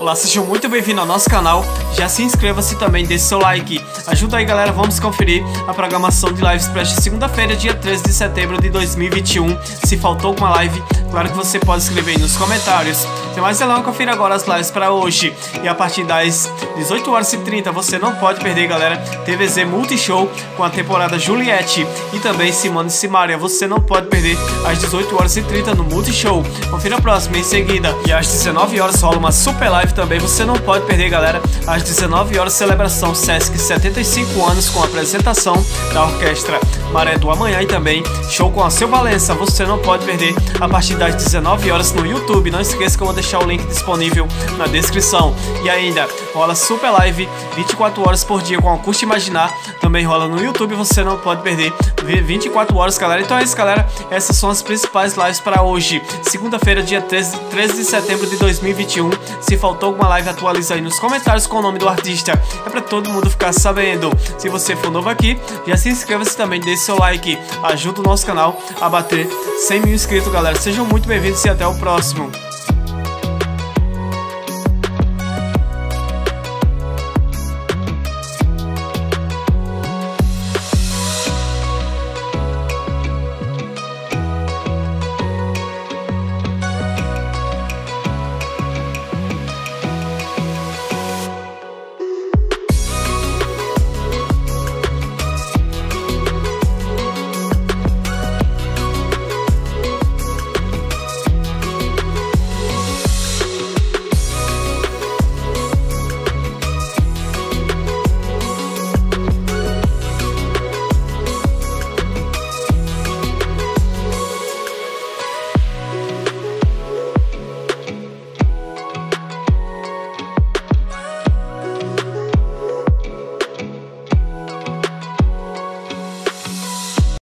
Olá, sejam muito bem-vindos ao nosso canal. Já se inscreva-se também, deixe seu like. Ajuda aí, galera, vamos conferir a programação de lives para esta segunda-feira, dia 13 de setembro de 2021. Se faltou alguma live, claro que você pode escrever aí nos comentários. Sem mais delongas, confira agora as lives para hoje. E a partir das 18h30 você não pode perder, galera, TVZ Multishow com a temporada Juliette e também Simone e Simaria. Você não pode perder às 18h30 no Multishow. Confira a próxima em seguida. E às 19h rola uma super live também, você não pode perder, galera. Às 19h, celebração Sesc 75 anos com a apresentação da orquestra Maré do Amanhã e também show com a Seu Valença. Você não pode perder a partir das 19h no YouTube. Não esqueça que eu vou deixar o link disponível na descrição. E ainda rola super live 24 horas por dia com Acústica Imaginar. Também rola no YouTube, você não pode perder 24 horas, galera. Então é isso, galera. Essas são as principais lives para hoje, segunda-feira, dia 13 de setembro de 2021. Se faltou alguma live, atualiza aí nos comentários com o nome do artista. É para todo mundo ficar sabendo. Se você for novo aqui, já se inscreva-se também, deixe seu like. Ajuda o nosso canal a bater 100 mil inscritos, galera. Sejam muito bem-vindos e até o próximo.